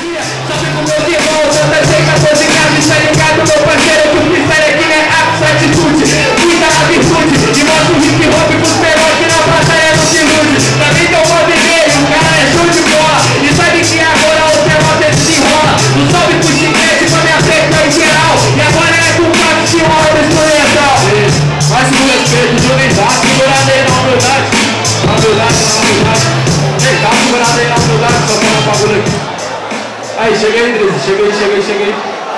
dia, salve com meus irmãos, eu dancei 14 graus, tá ligado, meu parceiro, que o freestyle aqui não é ápice, atitude, muita atitude, e mostra o hip hop pros menores que na batalha não se ilude, também tem o modo dele, o cara é show de bola, e sabe que agora o pelota se enrola, não salve pro chiclete pra me acertar em geral, e agora é com o papo que rola do exponencial. Mas com respeito, unidade, segurada aí na humildade, na humildade, ei, dá uma segurada aí na humildade, só pra um bagulho aqui. Aí, cheguei, Drizzy, cheguei.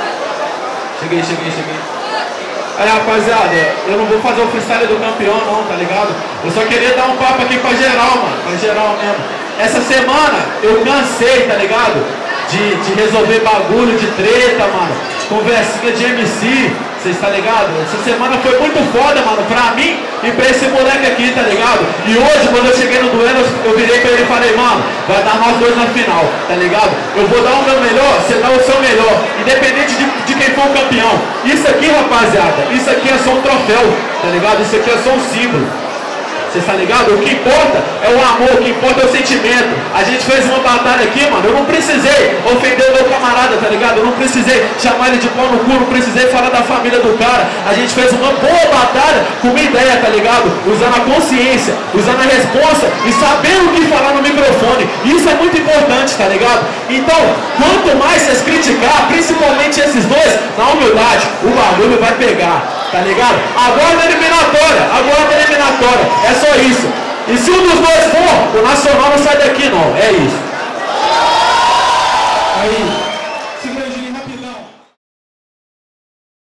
Aí, rapaziada, eu não vou fazer o freestyle do campeão não, tá ligado? Eu só queria dar um papo aqui pra geral, mano, pra geral mesmo. Essa semana eu cansei, tá ligado? De resolver bagulho, de treta, mano, conversinha de MC, vocês tá ligado? Essa semana foi muito foda, mano, pra mim e pra esse moleque aqui, tá ligado? E hoje, quando eu cheguei no duelo, eu virei pra ele e falei, mano, vai dar nós dois na final, tá ligado? Eu vou dar o meu melhor, você dá o seu melhor, independente de quem for o campeão. Isso aqui, rapaziada, isso aqui é só um troféu, tá ligado? Isso aqui é só um símbolo. Você tá ligado? O que importa é o amor, o que importa é o sentimento. A gente fez uma batalha aqui, mano. Eu não precisei ofender o meu camarada, tá ligado? Eu não precisei chamar ele de pau no cu, não precisei falar da família do cara. A gente fez uma boa batalha com uma ideia, tá ligado? Usando a consciência, usando a responsa e sabendo o que falar no microfone. Isso é muito importante, tá ligado? Então, quanto mais vocês criticar, principalmente esses dois, na humildade, o bagulho vai pegar, tá ligado? Agora na eliminatória, é só isso. E se um dos dois for, o Nacional não sai daqui não, é isso. Aí.